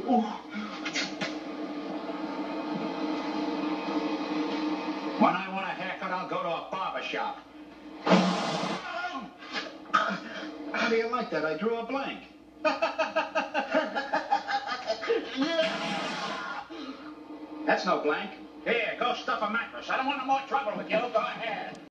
When I want a haircut, I'll go to a barber shop. How do you like that? I drew a blank. That's no blank. Here, go stuff a mattress. I don't want no more trouble with you. Go ahead.